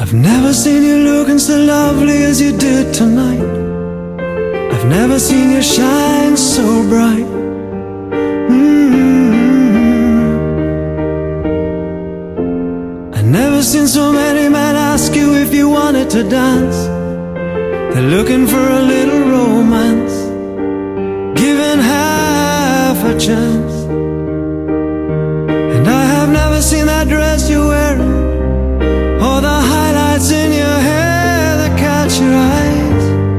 I've never seen you looking so lovely as you did tonight. I've never seen you shine so bright. I've never seen so many men ask you if you wanted to dance. They're looking for a little romance, given half a chance. And I have never seen that dress you're wearing, or the highlights in your hair that catch your eyes.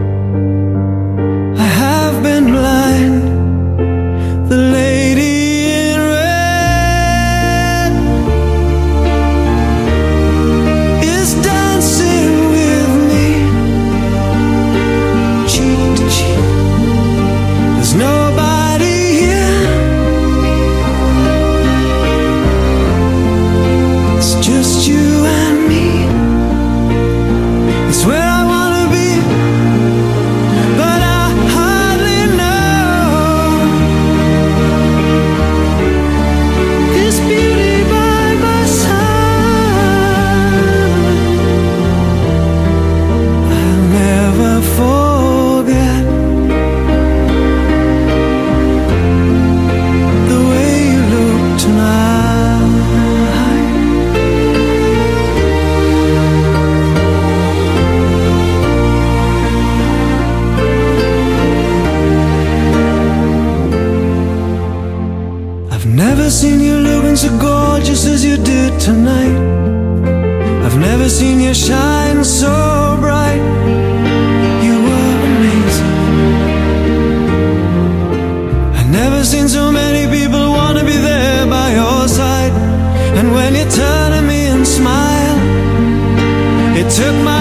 I have been blind. The lady in red is dancing with me, cheek to cheek. There's nobody here, it's just you and me. It's where I wanna be, but I hardly know. This beauty by my side, I'll never forget the way you look tonight. I've never seen you looking so gorgeous as you did tonight. I've never seen you shine so bright. You were amazing. I've never seen so many people wanna be there by your side. And when you turn to me and smile, it took my